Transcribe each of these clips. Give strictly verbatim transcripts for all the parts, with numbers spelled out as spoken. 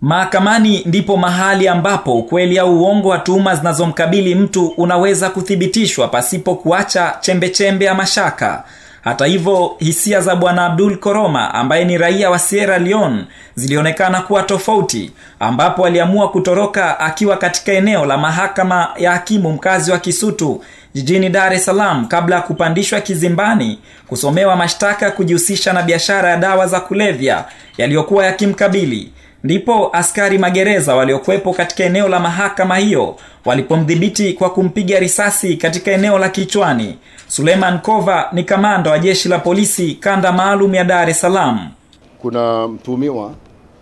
Mahakamani ndipo mahali ambapo ukweli au uongo wa tuhuma zinazomkabili mtu unaweza kuthibitishwa pasipo kuacha chembe chembe ya mashaka. Hata hivyo, hisia za Bwana Abdul Koroma ambaye ni raia wa Sierra Leone zilionekana kuwa tofauti, ambapo aliamua kutoroka akiwa katika eneo la mahakama ya hakimu mkazi wa Kisutu jijini Dar es Salaam kabla ya kupandishwa kizimbani kusomewa mashtaka kujihusisha na biashara ya dawa za kulevya yaliyokuwa yakimkabili. Ndipo askari magereza waliokuwepo katika eneo la mahakama hiyo walipomdhibiti kwa kumpiga risasi katika eneo la kichwani. Suleiman Kova ni kamanda wa jeshi la polisi kanda maalum ya Dar es Salaam. Kuna mtuhumiwa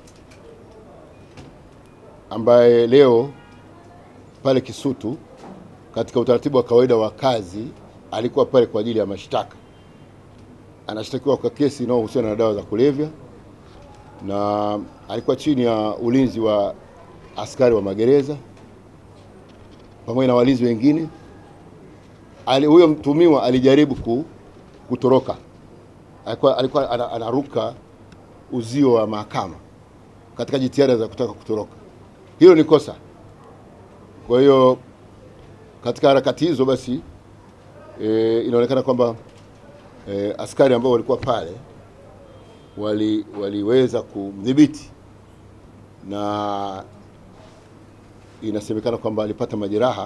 ambaye leo pale Kisutu katika utaratibu wa kawaida wa kazi alikuwa pale kwa ajili ya mashtaka. Anashtakiwa kwa kesi inayohusiana na dawa za kulevya na alikuwa chini ya ulinzi wa askari wa magereza pamoja na walinzi wengine. Ali, huyo mtuhumiwa alijaribu kutoroka. Alikuwa, alikuwa anaruka uzio wa mahakama katika jitihada za kutaka kutoroka. Hilo ni kosa. Kwa hiyo katika harakati hizo basi e, inaonekana kwamba e, askari ambao walikuwa pale wali waliweza kumdhibiti na inasemekana kwamba alipata majeraha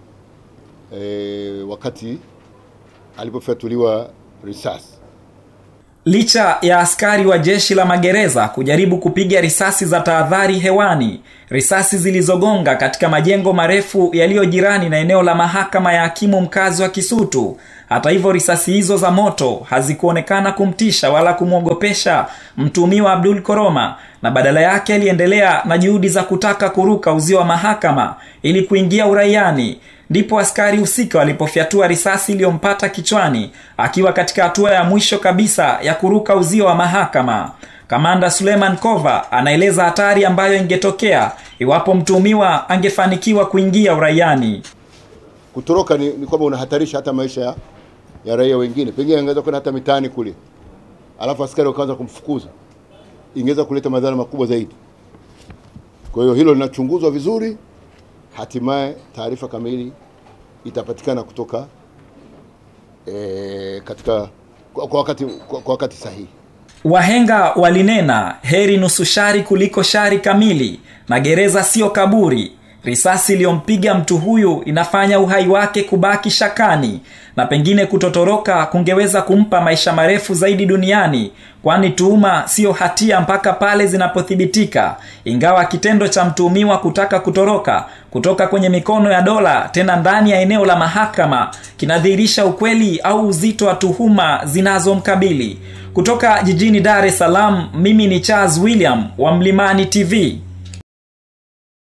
e, wakati alipofyatuliwa risasi. Licha ya askari wa jeshi la magereza kujaribu kupiga risasi za tahadhari hewani, risasi zilizogonga katika majengo marefu yaliyo jirani na eneo la mahakama ya hakimu mkazi wa Kisutu. Hata hivyo, risasi hizo za moto hazikuonekana kumtisha wala kumwogopesha mtuhumiwa Abdul Koroma, na badala yake aliendelea na juhudi za kutaka kuruka uzio wa mahakama ili kuingia uraiani. Ndipo askari husika walipofyatua risasi iliyompata kichwani akiwa katika hatua ya mwisho kabisa ya kuruka uzio wa mahakama. Kamanda Suleiman Kova anaeleza hatari ambayo ingetokea iwapo mtuhumiwa angefanikiwa kuingia uraiani. Kutoroka ni, ni kwamba unahatarisha hata maisha ya, ya raia wengine. Pengine angeweza kwenda hata mitaani kule, alafu askari wakaanza kumfukuza, ingeweza kuleta madhara makubwa zaidi. Kwa hiyo hilo linachunguzwa vizuri, hatimaye taarifa kamili itapatikana kutoka e, katika kwa, kwa wakati kwa, kwa wakati sahihi. Wahenga walinena heri nusu shari kuliko shari kamili, na gereza sio kaburi. Risasi iliyompiga mtu huyu inafanya uhai wake kubaki shakani, na pengine kutotoroka kungeweza kumpa maisha marefu zaidi duniani, kwani tuhuma sio hatia mpaka pale zinapothibitika. Ingawa kitendo cha mtuhumiwa kutaka kutoroka kutoka kwenye mikono ya dola tena ndani ya eneo la mahakama kinadhihirisha ukweli au uzito wa tuhuma zinazomkabili. Kutoka jijini Dar es Salaam, mimi ni Charles William wa Mlimani T V.